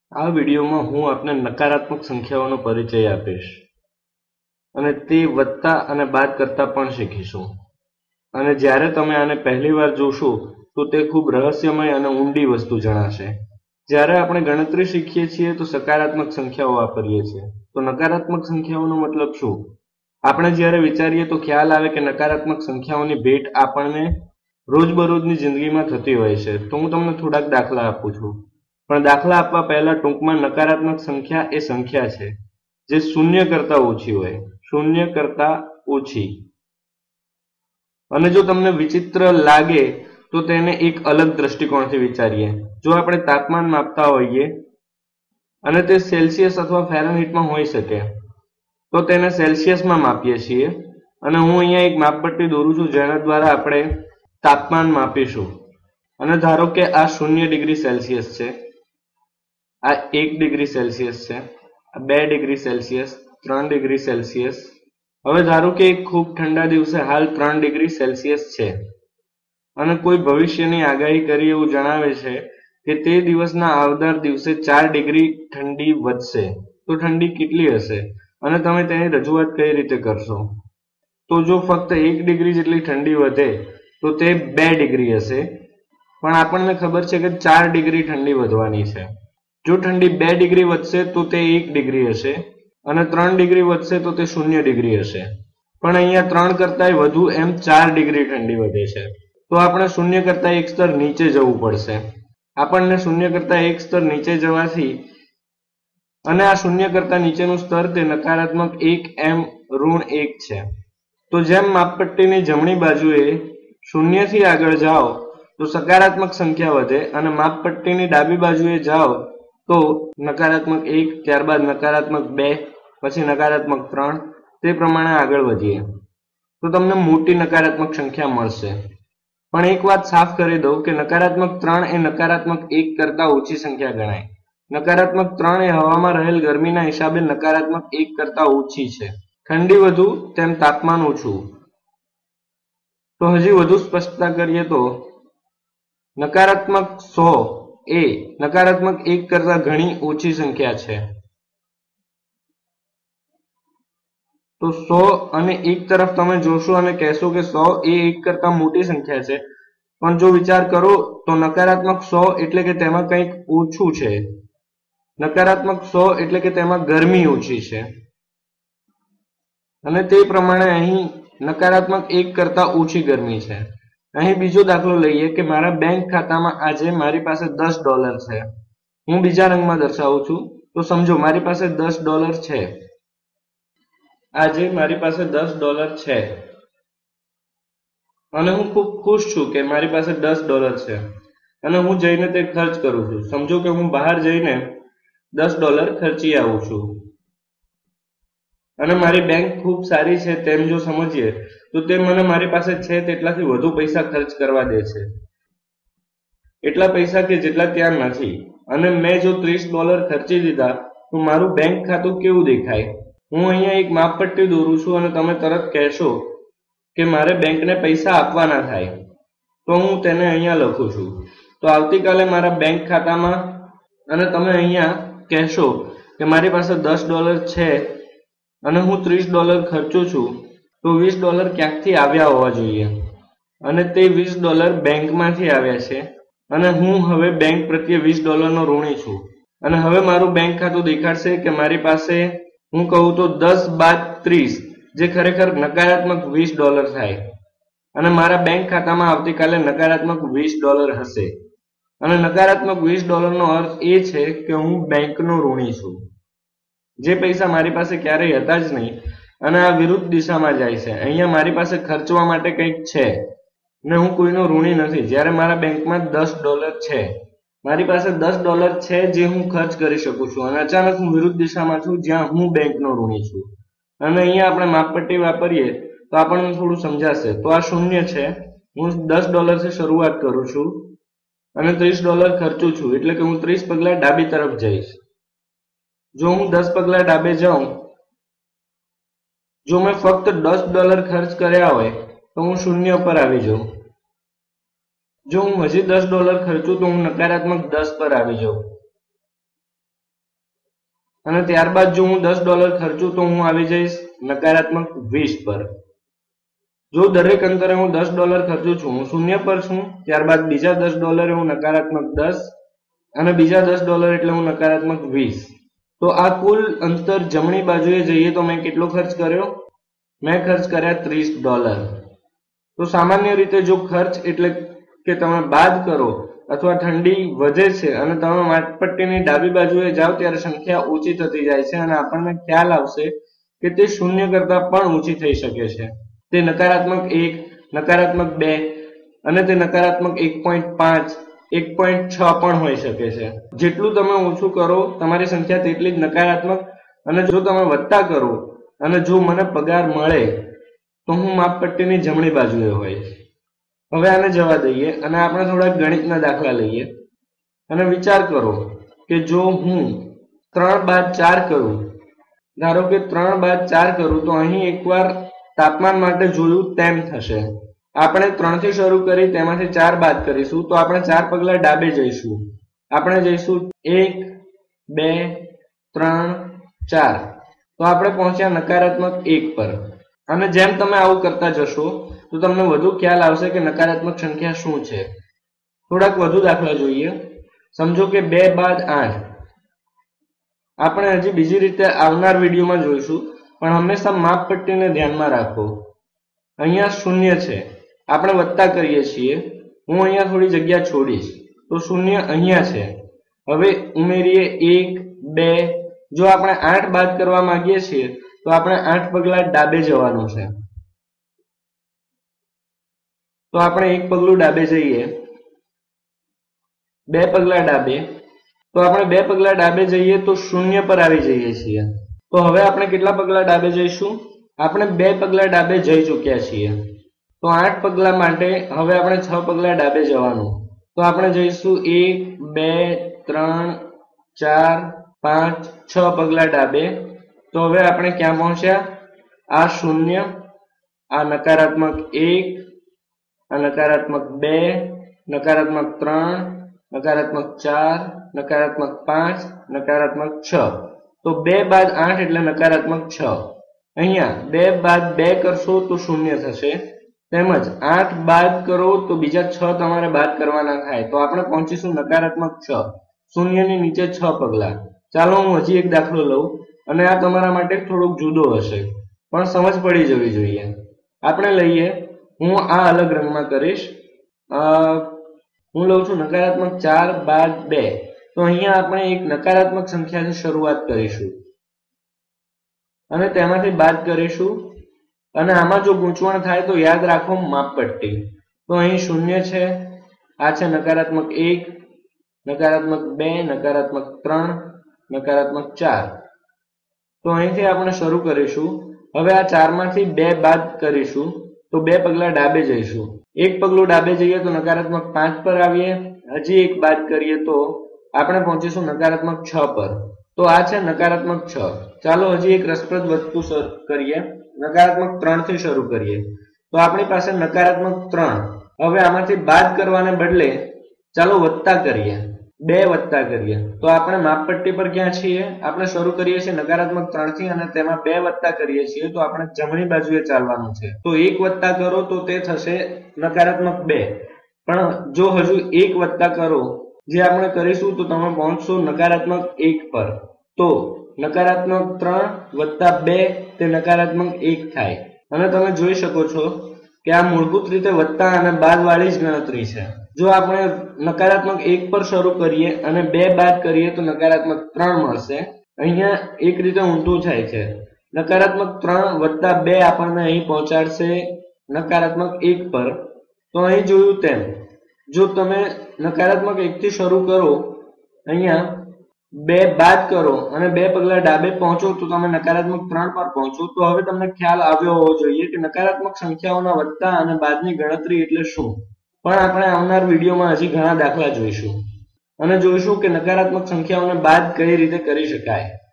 આ વિડીયોમાં હું આપને નકારાત્મક સંખ્યાઓનો પરિચય આપીશ અને તે વત્તા અને બાદ કરતા પણ શીખીશું. અને જ્યારે તમે આને પહેલીવાર જોશો તો તે ખૂબ રહસ્યમય અને ઊંડી વસ્તુ જણાશે. જ્યારે આપણે ગણતરી શીખીએ છીએ તો સકારાત્મક સંખ્યાઓ વાપરીએ છીએ. તો નકારાત્મક સંખ્યાઓનો મતલબ શું? આપણે જ્યારે વિચારીએ તો ખ્યાલ આવે કે નકારાત્મક સંખ્યાઓની ભેટ આપણને રોજબરોજની જિંદગીમાં થતી હોય છે. તો હું તમને થોડાક દાખલા આપું છું. પણ દાખલા આપવા પહેલા ટૂંકમાં નકારાત્મક સંખ્યા એ સંખ્યા છે જે શૂન્ય કરતા ઓછી હોય. શૂન્ય કરતા ઓછી. અને જો તમને વિચિત્ર લાગે તો તેને એક અલગ દ્રષ્ટિકોણથી વિચારીએ. જો આપણે તાપમાન માપતા હોઈએ અને તે સેલ્સિયસ અથવા ફેરનહીટમાં હોઈ શકે તો તેને સેલ્સિયસમાં માપીએ છીએ. અને હું અહીંયા એક માપપટ્ટી દોરું છું જેના દ્વારા આપણે તાપમાન માપીશું. અને ધારો કે આ 0 ડિગ્રી સેલ્સિયસ છે, આ 1 ડિગ્રી સેલ્સિયસ છે, આ 2 ડિગ્રી સેલ્સિયસ, 3 ડિગ્રી સેલ્સિયસ. હવે ધારો કે એક ખૂબ ઠંડા દિવસે હાલ 3 ડિગ્રી સેલ્સિયસ છે અને કોઈ ભવિષ્યની આગાહી કરી એવું જણાવે છે કે તે દિવસના આવનાર દિવસે 4 ડિગ્રી ઠંડી વધશે. તો ઠંડી કેટલી હશે અને તમે તેની રજૂઆત કઈ રીતે કરશો? તો જો ફક્ત 1 ડિગ્રી જેટલી ઠંડી વધે તો તે 2 ડિગ્રી હશે, પણ આપણને ખબર છે કે 4 ડિગ્રી ઠંડી વધવાની છે. જો ઠંડી 2 ડિગ્રી વધશે તો તે 1 ડિગ્રી હશે અને 3 ડિગ્રી વધશે તો તે 0 ડિગ્રી હશે. પણ અહીંયા 3 કરતાંય વધુ એમ 4 ડિગ્રી ઠંડી વધે છે. તો આપણે 0 કરતાં એક સ્તર નીચે જવું પડશે. આપણને 0 કરતાં એક સ્તર નીચે જવાથી અને આ 0 કરતાં નીચેનું સ્તર તે નકારાત્મક 1 એમ ઋણ 1 છે. તો જેમ માપપટ્ટીની જમણી બાજુએ 0 થી આગળ જાઓ તો સકારાત્મક સંખ્યા વધે અને માપપટ્ટીની ડાબી બાજુએ જાઓ તો નકારાત્મક 1, ત્યારબાદ નકારાત્મક 2, પછી નકારાત્મક 3, તે પ્રમાણે આગળ વધીએ તો તમને મોટી નકારાત્મક સંખ્યા મળશે. પણ એક વાત સાફ કરી દઉં કે નકારાત્મક 3 એ નકારાત્મક 1 કરતાં ઓછી સંખ્યા ગણાય. નકારાત્મક 3 એ હવામાં રહેલ ગરમીના હિસાબે નકારાત્મક 1 કરતાં ઓછી છે. ઠંડી વધુ તેમ તાપમાન ઓછું. તો હજી વધુ સ્પષ્ટતા કરીએ તો નકારાત્મક 100 એ નકારાત્મક 1 કરતાં ઘણી ઓછી સંખ્યા છે. તો 100 અને 1 તરફ તમે જોશો અને કહેશો કે 100 એ 1 કરતાં મોટી સંખ્યા છે, પણ જો વિચાર કરો તો નકારાત્મક 100 એટલે કે તેમાં કંઈક ઓછું છે. નકારાત્મક 100 એટલે કે તેમાં ગરમી ઓછી છે. અને તે પ્રમાણે અહીં નકારાત્મક 1 કરતાં ઓછી ગરમી છે. અહીં બીજો દાખલો લઈએ કે મારા બેંક ખાતામાં આજે મારી પાસે $10 છે. હું બીજા રંગમાં દર્શાવું છું. તો સમજો મારી પાસે $10 છે. આજે મારી પાસે $10 છે અને હું ખૂબ ખુશ છું કે મારી પાસે $10 છે અને હું જઈને તે ખર્ચ કરું છું. સમજો કે હું બહાર જઈને $10 ખર્ચી આવું છું અને મારી બેંક ખૂબ સારી છે તેમ જો સમજીએ તો તે મને મારી પાસે છે તેટલાથી વધુ પૈસા ખર્ચ કરવા દે છે. એટલા પૈસા કે જેટલા ત્યાં નથી. અને મેં જો $30 ખર્ચી દીધા તો મારું બેંક ખાતું કેવું દેખાય? હું અહીંયા એક માપપટ્ટી દોરું છું અને તમે તરત કહેશો કે મારે બેંકને પૈસા આપવાના થાય. તો હું તેને અહીંયા લખું છું. તો આવતીકાલે મારા બેંક ખાતામાં અને તમે અહીંયા કહેશો કે મારી પાસે $10 છે અને હું $30 ખર્ચું છું, તો $20 ક્યાંકથી આવ્યા હોવા જોઈએ અને તે $20 બેંકમાંથી આવ્યા છે અને હું હવે બેંક પ્રત્યે $20 નો ઋણી છું. અને હવે મારું બેંક ખાતું દેખાડશે કે મારી પાસે, હું કહું તો 10 બાદ 30, જે ખરેખર નકારાત્મક $20 થાય. અને મારા બેંક ખાતામાં આવતીકાલે નકારાત્મક $20 હશે. અને નકારાત્મક $20 નો અર્થ એ છે કે હું બેંકનો ઋણી છું. જે પૈસા મારી પાસે ક્યારેય હતા જ નહીં અને આ વિરુદ્ધ દિશામાં જાય છે. અહીંયા મારી પાસે ખર્ચવા માટે કંઈક છે ને હું કોઈનો ઋણી નથી. જ્યારે મારા બેંકમાં $10 છે, મારી પાસે $10 છે જે હું ખર્ચ કરી શકું છું અને અચાનક હું વિરુદ્ધ દિશામાં છું જ્યાં હું બેંકનો ઋણી છું. અને અહીંયા આપણે માપપટ્ટી વાપરીએ તો આપણને થોડું સમજાશે. તો આ 0 છે. હું $10 થી શરૂઆત કરું છું અને $30 ખર્ચું છું, એટલે કે હું 30 પગલા ડાબી તરફ જઈશ. જો હું 10 પગલા ડાબે જાઉં, જો મેં ફક્ત $10 ખર્ચ કર્યા હોય તો હું 0 પર આવી જાઉં. જો હું હજી $10 ખર્ચું તો હું નકારાત્મક 10 પર આવી જાઉં. અને ત્યારબાદ જો હું $10 ખર્ચું તો હું આવી જઈશ નકારાત્મક 20 પર. જો દરેક અંતરે હું $10 ખર્ચું છું, હું શૂન્ય પર છું, ત્યારબાદ બીજા $10 હું નકારાત્મક 10 અને બીજા $10 એટલે હું નકારાત્મક 20. તો આ કુલ અંતર જમણી બાજુએ જઈએ તો મેં કેટલો ખર્ચ કર્યો? મેં ખર્ચ કર્યા $30. તો સામાન્ય રીતે જો ખર્ચ એટલે કે તમે બાદ કરો અથવા ઠંડી વધે છે અને તમે માપપટ્ટીની ડાબી બાજુએ જાઓ ત્યારે સંખ્યા ઓછી થતી જાય છે અને આપણને ખ્યાલ આવશે કે તે શૂન્ય કરતા પણ ઓછી થઈ શકે છે. તે નકારાત્મક 1, નકારાત્મક 2 અને તે નકારાત્મક 1.5, 1.6 પણ હોઈ શકે છે. જેટલું તમે ઓછું કરો તમારી સંખ્યા તેટલી જ નકારાત્મક, અને જો તમે વત્તા કરો અને જો મને પગાર મળે તો હું માપપટ્ટીની જમણી બાજુએ હોઈશ. હવે આને જવા દઈએ અને આપણે થોડા ગણિતના દાખલા લઈએ અને વિચાર કરો કે જો હું 3 બાદ 4 કરું, ધારો કે 3 બાદ 4 કરું તો અહીં એકવાર તાપમાન માટે જોયું તેમ થશે. આપણે 3 થી શરૂ કરી તેમાંથી 4 બાદ કરીશું તો આપણે 4 પગલા ડાબે જઈશું. આપણે જઈશું 1, 2, 3, 4. તો આપણે પહોંચ્યા નકારાત્મક 1 પર. અને જેમ તમે આવું કરતા જશો તો તમને વધુ ખ્યાલ આવશે કે નકારાત્મક સંખ્યા શું છે. થોડાક વધુ દાખલા જોઈએ. સમજો કે 2 બાદ 8. આપણે હજી બીજી રીતે આવનાર વિડીયોમાં જોઈશું, પણ હંમેશા માપપટ્ટીને ધ્યાનમાં રાખો. અહીંયા શૂન્ય છે, આપણે વત્તા કરીએ છીએ. હું અહીંયા થોડી જગ્યા છોડીશ તો શૂન્ય અહીંયા છે. હવે ઉમેરીએ 1, 2. જો આપણે 8 બાદ કરવા માંગીએ છીએ તો આપણે 8 પગલા ડાબે જવાનું છે. તો આપણે 1 પગલું ડાબે જઈએ, 2 પગલા ડાબે. તો આપણે 2 પગલા ડાબે જઈએ તો શૂન્ય પર આવી જઈએ છીએ. તો હવે આપણે કેટલા પગલા ડાબે જઈશું? આપણે 2 પગલા ડાબે જઈ ચૂક્યા છીએ. તો 8 પગલા માટે હવે આપણે 6 પગલા ડાબે જવાનું. તો આપણે જઈશું 1, 2, 3, 4, 5, 6 પગલા ડાબે. તો હવે આપણે ક્યાં પહોંચ્યા? આ શૂન્ય, આ નકારાત્મક 1, આ નકારાત્મક 2, નકારાત્મક 3, નકારાત્મક 4, નકારાત્મક 5, નકારાત્મક 6. તો 2 બાદ 8 એટલે નકારાત્મક 6. અહીંયા 2 બાદ 2 કરશો તો શૂન્ય થશે, તેમજ 8 બાદ કરો તો બીજા 6 તમારે બાદ કરવાના થાય. તો આપણે પહોંચીશું નકારાત્મક 6. શૂન્યની નીચે 6 પગલા. ચાલો હું હજી એક દાખલો લઉં અને આ તમારા માટે થોડોક જુદો હશે, પણ સમજ પડી જવી જોઈએ. આપણે લઈએ, હું આ અલગ રંગમાં કરીશ. હું લઉં છું નકારાત્મક 4 બાદ 2. તો અહીંયા આપણે એક નકારાત્મક સંખ્યાથી શરૂઆત કરીશું અને તેમાંથી બાદ કરીશું. અને આમાં જો ગૂંચવણ થાય તો યાદ રાખો માપપટ્ટી. તો અહીં શૂન્ય છે, આ છે નકારાત્મક 1, નકારાત્મક 2, નકારાત્મક 3, નકારાત્મક 4. તો અહીંથી આપણે શરૂ કરીશું. હવે આ 4 માંથી 2 બાદ કરીશું તો 2 પગલા ડાબે જઈશું. 1 પગલું ડાબે જઈએ તો નકારાત્મક 5 પર આવીએ. હજી 1 બાદ કરીએ તો આપણે પહોંચીશું નકારાત્મક 6 પર. તો આ છે નકારાત્મક 6. ચાલો હજી એક રસપ્રદ વસ્તુ કરીએ. નકારાત્મક 3 થી શરૂ કરીએ. તો આપણી પાસે નકારાત્મક 3. હવે આમાંથી બાદ કરવાને બદલે ચાલો વત્તા કરીએ, 2 વત્તા કરીએ. તો આપણે માપપટ્ટી પર ક્યાં છીએ? આપણે શરૂ કરીએ છીએ નકારાત્મક 3 થી અને તેમાં 2 વત્તા કરીએ છીએ. તો આપણે જમણી બાજુએ ચાલવાનું છે. તો 1 વત્તા કરો તો તે થશે નકારાત્મક 2. પણ જો હજુ 1 વત્તા કરો જે આપણે કરીશું તો તમે પહોંચશો નકારાત્મક 1 પર. તો નકારાત્મક 3 વત્તા 2 તે નકારાત્મક 1 થાય. અને તમે જોઈ શકો છો કે આ મૂળભૂત રીતે વત્તા અને બાદ વાળી જ ગણતરી છે. જો આપણે નકારાત્મક 1 પર શરૂ કરીએ અને 2 બાદ કરીએ તો નકારાત્મક 3 મળશે. અહીંયા એક રીતે ઊંધું થાય છે. નકારાત્મક 3 વત્તા 2 આપણને અહીં પહોંચાડશે નકારાત્મક 1 પર. તો અહીં જોયું તેમ જો તમે નકારાત્મક 1 થી શરૂ કરો, અહીંયા 2 બાદ કરો અને 2 પગલા ડાબે પહોંચો તો તમે નકારાત્મક 3 પર પહોંચો. તો હવે તમને ખ્યાલ આવ્યો હોવો જોઈએ કે નકારાત્મક સંખ્યાઓના વત્તા અને બાદની ગણતરી એટલે શું. પણ આપણે આવનાર વિડીયોમાં હજી ઘણા દાખલા જોઈશું અને જોઈશું કે નકારાત્મક સંખ્યાઓને બાદ કઈ રીતે કરી શકાય.